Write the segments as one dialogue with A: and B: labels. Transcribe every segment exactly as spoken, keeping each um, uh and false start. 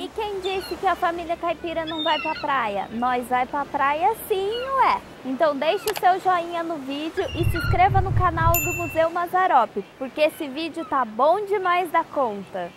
A: E quem disse que a família caipira não vai pra praia? Nós vai pra praia sim, ué! Então deixe o seu joinha no vídeo e se inscreva no canal do Museu Mazzaropi, porque esse vídeo tá bom demais da conta!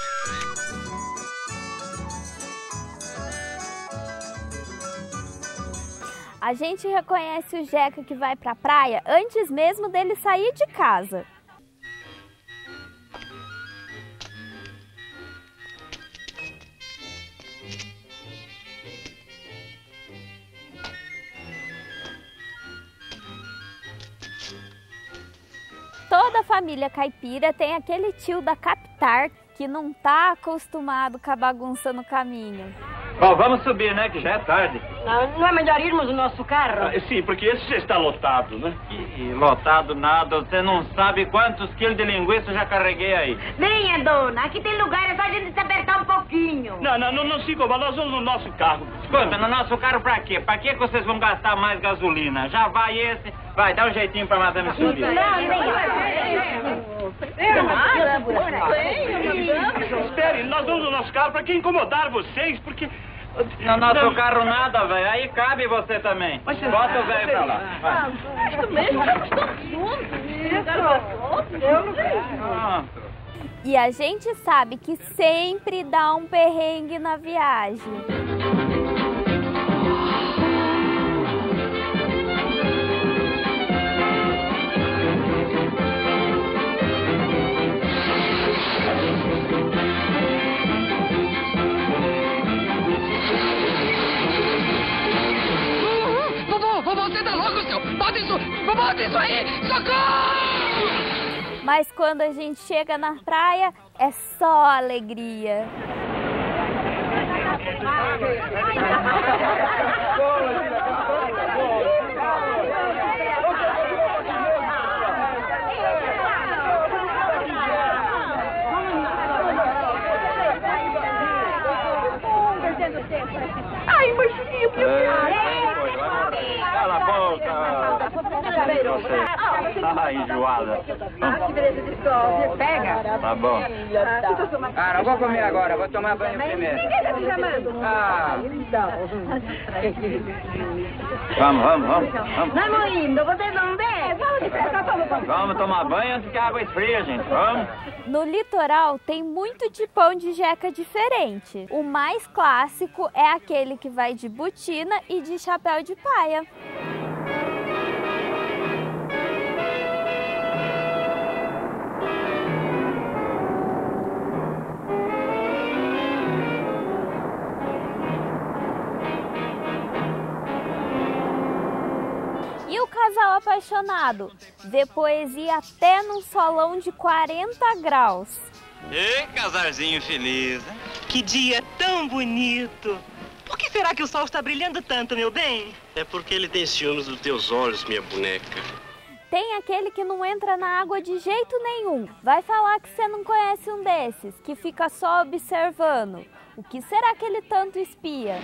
A: A gente reconhece o Jeca que vai pra praia antes mesmo dele sair de casa. Toda família caipira tem aquele tio da Captar que não tá acostumado com a bagunça no caminho.
B: Bom, vamos subir, né? Que já é tarde.
C: Não, não é melhor irmos no nosso carro?
D: Ah, sim, porque esse já está lotado, né?
B: E, e lotado nada, você não sabe quantos quilos de linguiça eu já carreguei aí.
C: Venha, dona, aqui tem lugar, é só a gente se apertar um pouquinho.
D: Não, não, não, não se incomoda, nós vamos no nosso carro.
B: Escuta, no nosso carro pra quê? Pra que vocês vão gastar mais gasolina? Já vai esse, vai, dá um jeitinho pra madame subir.
C: Não, venha.
D: Espere, nós vamos no nosso carro pra que incomodar vocês, porque...
B: No nosso
D: não.
B: carro nada, velho. Aí cabe você também.
D: Mas você...
B: Bota o velho pra lá. Vai.
C: Isso mesmo, estamos todos juntos. Eu não
B: Pronto.
A: E a gente sabe que sempre dá um perrengue na viagem.
E: Bota isso! Bota isso aí! Socorro!
A: Mas quando a gente chega na praia, é só alegria.
C: Ai, baixinho, meu
B: Cala a boca! Ah, enjoada.
C: que beleza de sol. Pega.
B: Tá bom.
F: Ah, não vou comer agora, vou tomar banho primeiro.
C: Ninguém tá te chamando.
F: Ah,
B: Vamos, vamos, vamos. Vamos,
C: Vamos indo, vocês vão ver? Vamos depressa, vamos, vamos.
B: vamos tomar banho antes que a água esfria, gente. Vamos.
A: No litoral tem muito tipão de jeca diferente. O mais clássico é aquele que vai de botina e de chapéu de paia. E o casal apaixonado vê poesia até num solão de quarenta graus.
G: Ei, casarzinho feliz, hein? Que dia tão bonito! Por que será que o sol está brilhando tanto, meu bem?
H: É porque ele tem ciúmes dos teus olhos, minha boneca.
A: Tem aquele que não entra na água de jeito nenhum. Vai falar que você não conhece um desses, que fica só observando. O que será que ele tanto espia?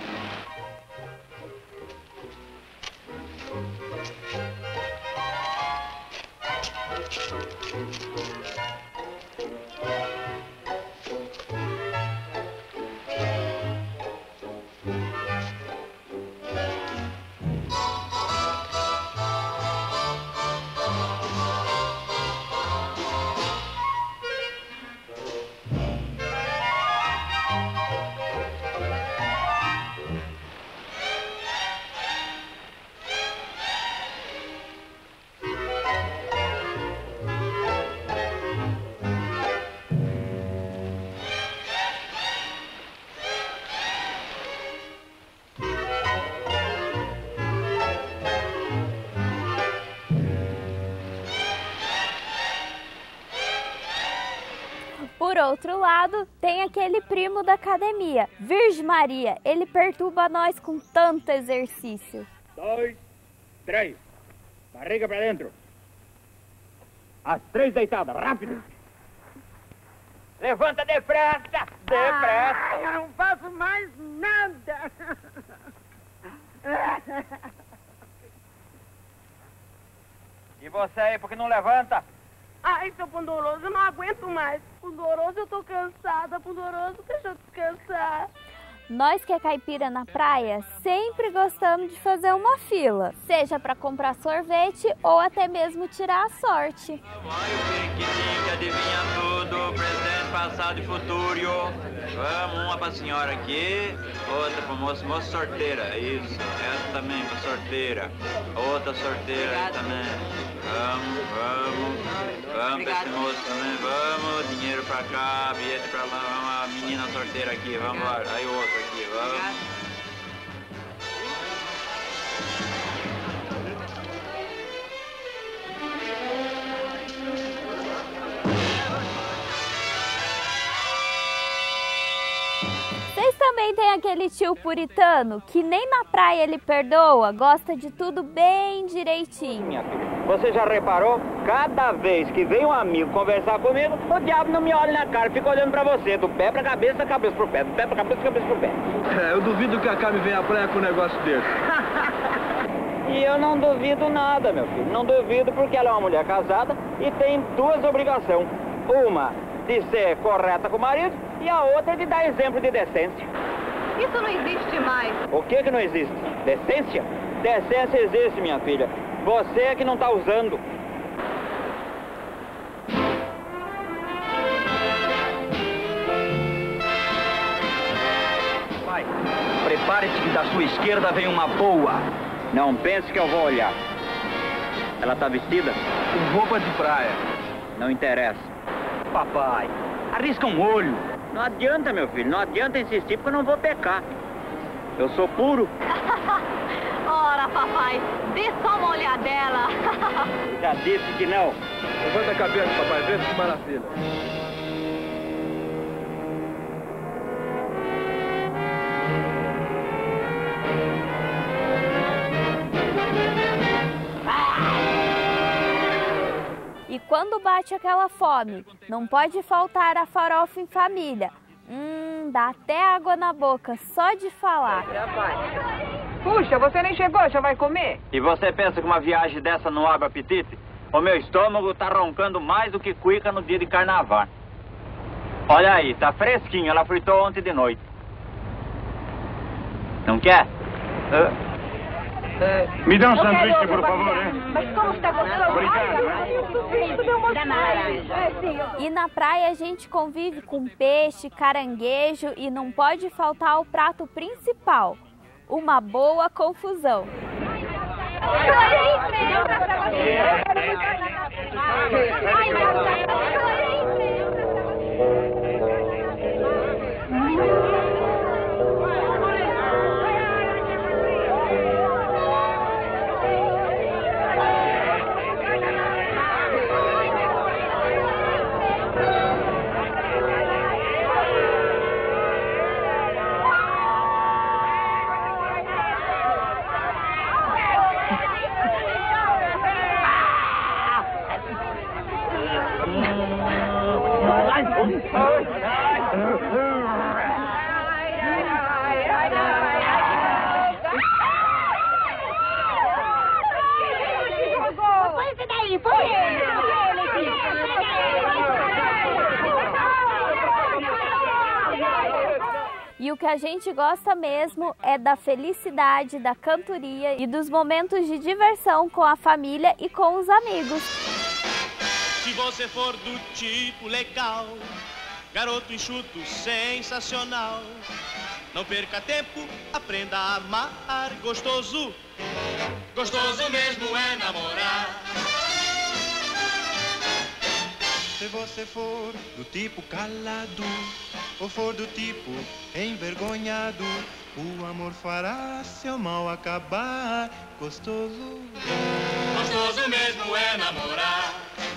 A: Por outro lado, tem aquele primo da academia, Virgem Maria. Ele perturba nós com tanto exercício.
D: Dois, três. Barriga pra dentro. As três deitadas, rápido.
F: levanta depressa, depressa.
C: Ah, eu não faço mais nada.
B: E você aí, por que não levanta?
C: Ai, seu Pundoroso, eu não aguento mais. Pundoroso, eu tô cansada. Pundoroso, deixa eu descansar.
A: Nós que é caipira na praia, sempre gostamos de fazer uma fila, seja para comprar sorvete ou até mesmo tirar a sorte.
B: Vai o periquitinho que adivinha tudo, presente, passado e futuro. Vamos, uma pra senhora aqui, outra pro moço, moço sorteira, isso. Essa também pra sorteira, outra sorteira aí também. Vamos, vamos, vamos pra esse moço também, vamos, dinheiro pra cá, bilhete pra lá, vamos, a menina sorteira aqui, vamos embora. Aí o outro aqui, vamos.
A: Vocês também têm aquele tio puritano que nem na praia ele perdoa, gosta de tudo bem direitinho.
D: Minha filha, você já reparou? Cada vez que vem um amigo conversar comigo, o diabo não me olha na cara, fica olhando pra você, do pé pra cabeça, cabeça pro pé, do pé pra cabeça, cabeça pro pé.
E: É, eu duvido que a Cami venha à praia com um negócio desse.
D: E eu não duvido nada, meu filho, não duvido porque ela é uma mulher casada e tem duas obrigações. Uma de ser correta com o marido e a outra de dar exemplo de decência.
C: Isso não existe mais.
D: O que que não existe? Decência? Decência existe, minha filha. Você é que não tá usando. Pai, prepare-se que da sua esquerda vem uma boa. Não pense que eu vou olhar. Ela tá vestida?
E: Com roupa de praia.
D: Não interessa. Papai, arrisca um olho. Não adianta, meu filho, não adianta insistir porque eu não vou pecar. Eu sou puro.
C: Ora, papai, dê só uma olhadela.
D: Já disse que não.
E: Levanta a cabeça, papai, vê que maravilha.
A: E quando bate aquela fome, não pode faltar a farofa em família. Hum, dá até água na boca só de falar.
F: Puxa, você nem chegou, já vai comer?
B: E você pensa que uma viagem dessa não abre apetite? O meu estômago tá roncando mais do que cuica no dia de carnaval. Olha aí, tá fresquinho, ela fritou ontem de noite. Não quer? Uh.
D: Me dá um sanduíche, por favor, hein?
C: Mas como está gostoso?
D: Obrigado.
A: E na praia a gente convive com peixe, caranguejo e não pode faltar o prato principal, uma boa confusão. E o que a gente gosta mesmo é da felicidade, da cantoria e dos momentos de diversão com a família e com os amigos.
H: Se você for do tipo legal, garoto enxuto sensacional, não perca tempo, aprenda a amar. Gostoso, gostoso mesmo é namorar. Se você for do tipo calado, ou for do tipo envergonhado, o amor fará seu mal acabar. Gostoso, gostoso mesmo é namorar.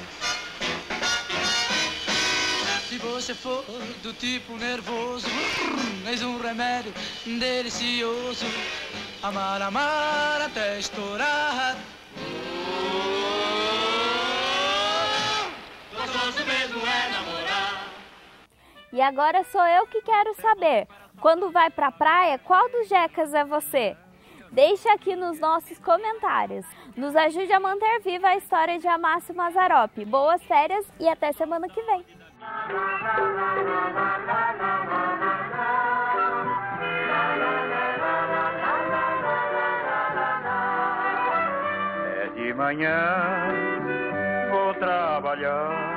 I: Se você for do tipo nervoso, eis um remédio delicioso. Amar, amar até estourar.
H: Gostoso mesmo é namorar.
A: E agora sou eu que quero saber, quando vai pra praia, qual dos jecas é você? Deixe aqui nos nossos comentários. Nos ajude a manter viva a história de Amácio Mazzaropi. Boas férias e até semana que vem.
J: É de manhã, vou trabalhar.